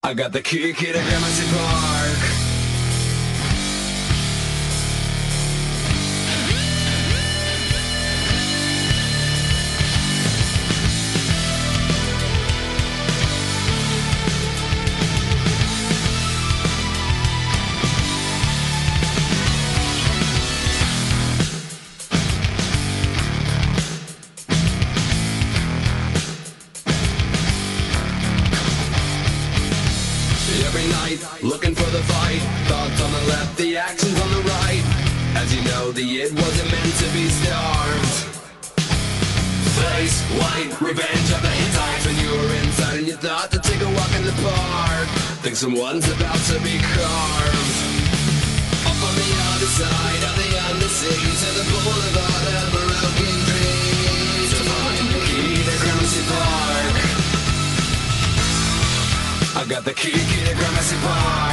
I got the key to Gramercy Park. Every night, looking for the fight. Thoughts on the left, the actions on the right. As you know, the id wasn't meant to be starved. Face white, revenge of the hit times when you were inside and you thought to take a walk in the park. Think someone's about to be carved. Up on the other side of the undersea to the boulevard of broken dreams. To find the key to Gramercy Park. I got the key to Gramercy Park.